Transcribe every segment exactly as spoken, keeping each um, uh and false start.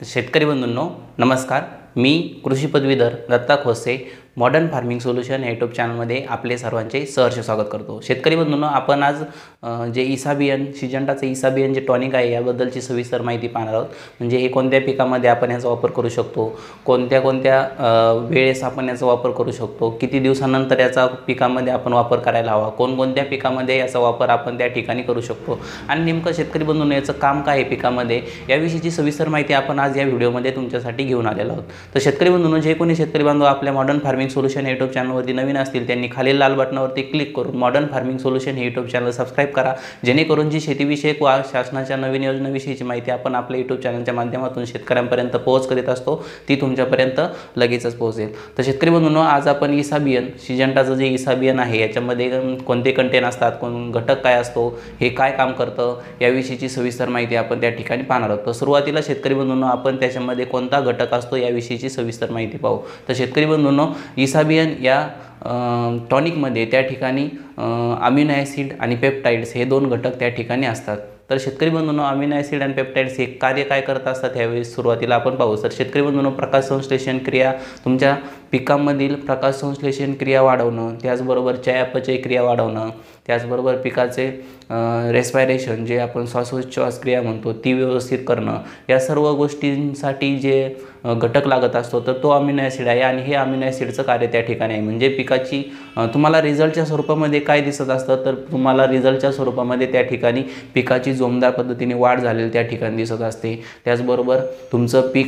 शेतकरी बंधूंनो नमस्कार। मी कृषी पदवीधर Datta Khose modern farming solution या यूट्यूब चॅनलमध्ये आपले सर्वांचे सहर्ष स्वागत करतो। शेतकरी बंधूंनो आपण आज जे इसाबियन सिजंटाचे इसाबियन जे टॉनिक आहे याबद्दलची सविस्तर माहिती पाहणार आहोत। म्हणजे हे कोणत्या पिकामध्ये आपण याचा वापर करू शकतो, कोणत्या कोणत्या वेळेस आपण याचा वापर करू शकतो, किती दिवसानंतर याचा पिकामध्ये आपण वापर करायला हवा, कोणकोणत्या पिकामध्ये याचा वापर आपण त्या ठिकाणी करू शकतो आणि नेमकं शेतकरी बंधूंनो याचं काम काय आहे पिकामध्ये याविषयीची सविस्तर माहिती आपण आज या व्हिडिओमध्ये तुमच्यासाठी घेऊन आलेलो आहोत। तर शेतकरी बंधूंनो जे कोणी शेतकरी बांधव आपल्या मॉडर्न फार्मिंग सोल्यूशन यूट्यूब चॅनलवरती नवीन असतील त्यांनी खालील लाल बटनावरती क्लिक करून मॉडर्न फार्मिंग सोल्यूशन हे यूट्यूब चॅनल सबस्क्राइब करा, जेणेकरून जी शेतीविषयक व शासनाच्या नवीन योजनांविषयीची माहिती आपण आपल्या यूट्यूब चॅनलच्या माध्यमातून शेतकऱ्यांपर्यंत पोहोच करीत असतो ती तुमच्यापर्यंत लगेचच पोहोचेल। तर शेतकरी बंधूंनो आज आपण इसाबियन सिजंटाचं जे इसाबियन आहे याच्यामध्ये कोणते कंटेन असतात, कोण घटक काय असतो, हे काय काम करतं याविषयीची सविस्तर माहिती आपण त्या ठिकाणी पाहणार आहोत। तर सुरुवातीला शेतकरी बंधूंनो आपण त्याच्यामध्ये कोणता घटक असतो याविषयीची सविस्तर माहिती पाहू। तर शेतकरी बंधूंनो इसाबियन या टॉनिकमध्ये त्या ठिकाणी अमिनो ॲसिड आणि पेप्टाइड्स हे दोन घटक त्या ठिकाणी असतात। तर शेतकरी बंधूंनो अमिनो ॲसिड आणि पेप्टाइड्स हे कार्य काय करत असतात यावेळेस सुरुवातीला आपण पाहू। तर शेतकरी बंधूंनो प्रकाश संश्लेषण क्रिया तुमच्या पिकांमधील प्रकाश संश्लेषण क्रिया वाढवणं, त्याचबरोबर चयापचय क्रिया वाढवणं, त्याचबरोबर पिकाचे रेस्पायरेशन जे आपण श्वासोच्छ्वास क्रिया म्हणतो ती व्यवस्थित करणं, या सर्व गोष्टींसाठी जे घटक लागत असतो तर तो अमिनो ॲसिड आहे आणि हे अमिनो ॲसिडचं कार्य त्या ठिकाणी आहे। म्हणजे पिकाची तुम्हाला रिझल्टच्या स्वरूपामध्ये काय दिसत असतं तर तुम्हाला रिझल्टच्या स्वरूपामध्ये त्या ठिकाणी पिकाची जोमदार पद्धतीने वाढ झालेली त्या ठिकाणी दिसत असते। त्याचबरोबर तुमचं पीक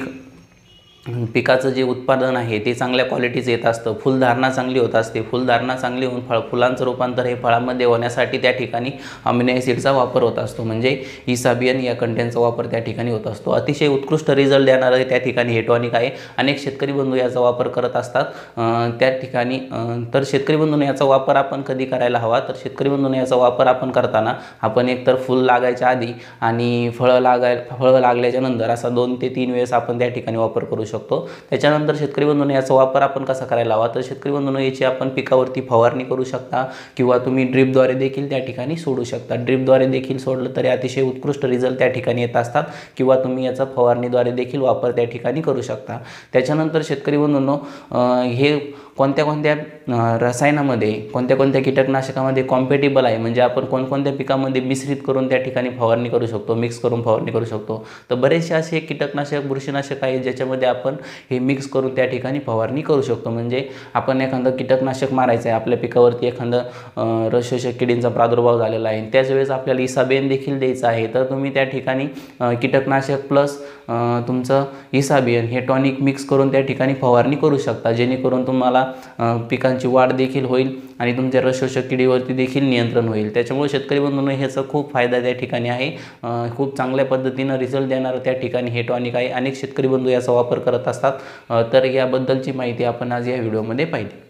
पिकाचं जे उत्पादन आहे ते चांगल्या क्वालिटीचं येत असतं, फुलधारणा चांगली होत असते, फुलधारणा चांगली होऊन फळ फुलांचं रूपांतर हे फळामध्ये होण्यासाठी त्या ठिकाणी अमिनो ॲसिडचा वापर होत असतो। म्हणजे इसाबियन या कंटेनचा वापर त्या ठिकाणी होत असतो। अतिशय उत्कृष्ट रिझल्ट देणारं त्या ठिकाणी हे टॉनिक आहे। अनेक शेतकरी बंधू याचा वापर करत असतात त्या ठिकाणी। तर शेतकरी बंधूंनो याचा वापर आपण कधी करायला हवा तर शेतकरी बंधूंनो याचा वापर आपण करताना आपण एकतर फुल लागायच्या आधी आणि फळं लागाय फळं लागल्याच्या नंतर असा दोन ते तीन वेळेस आपण त्या ठिकाणी वापर करू शकतो। त्याच्यानंतर शेतकरी बंधूंनो याचा वापर आपण कसा करायला हवा तर शेतकरी बंधूंनो याची आपण पिकावरती फवारणी करू शकता किंवा तुम्ही ड्रिपद्वारे देखील त्या ठिकाणी सोडू शकता। ड्रिपद्वारे देखील सोडलं तरी अतिशय उत्कृष्ट रिझल्ट त्या ठिकाणी येत असतात किंवा तुम्ही याचा फवारणीद्वारे देखील वापर त्या ठिकाणी करू शकता। त्याच्यानंतर शेतकरी बंधूंनो हे कोणत्या कोणत्या रसायनामध्ये कोणत्या कोणत्या कीटकनाशकामध्ये कॉम्पॅटिबल आहे, म्हणजे आपण कोणकोणत्या पिकामध्ये मिश्रित करून त्या ठिकाणी फवारणी करू शकतो, मिक्स करून फवारणी करू शकतो। तर बरेचसे असे कीटकनाशक बुरशीनाशक आहेत ज्याच्यामध्ये आपण हे मिक्स करून त्या ठिकाणी फवारणी करू शकतो। म्हणजे आपण एखादं कीटकनाशक मारायचं आहे, आपल्या पिकावरती एखादं रसशोषक किडींचा प्रादुर्भाव झालेला आहे, त्याच वेळेस आपल्याला इसाबियन देखील द्यायचं आहे, तर तुम्ही त्या ठिकाणी कीटकनाशक प्लस तुमचं इसाबियन हे टॉनिक मिक्स करून त्या ठिकाणी फवारणी करू शकता, जेणेकरून तुम्हाला पिकांची वाढ देखील होईल आणि तुमच्या रसशोषक किडीवरती देखील नियंत्रण होईल। त्याच्यामुळे शेतकरी बंधूंनो ह्याचा खूप फायदा त्या ठिकाणी आहे। खूप चांगल्या पद्धतीनं रिझल्ट देणारं त्या ठिकाणी हे टॉनिक आहे। अनेक शेतकरी बंधू याचा वापर करत असतात। तर याबद्दलची माहिती आपण आज या व्हिडिओमध्ये पाहिली।